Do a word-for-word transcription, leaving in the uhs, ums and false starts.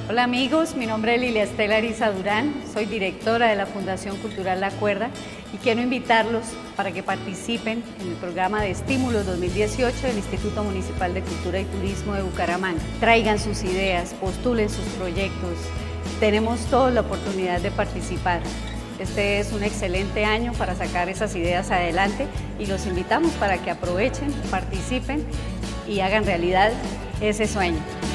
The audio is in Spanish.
Hola amigos, mi nombre es Lilia Estela Ariza Durán, soy directora de la Fundación Cultural La Cuerda y quiero invitarlos para que participen en el programa de Estímulos dos mil dieciocho del Instituto Municipal de Cultura y Turismo de Bucaramanga. Traigan sus ideas, postulen sus proyectos, tenemos toda la oportunidad de participar. Este es un excelente año para sacar esas ideas adelante y los invitamos para que aprovechen, participen y hagan realidad ese sueño.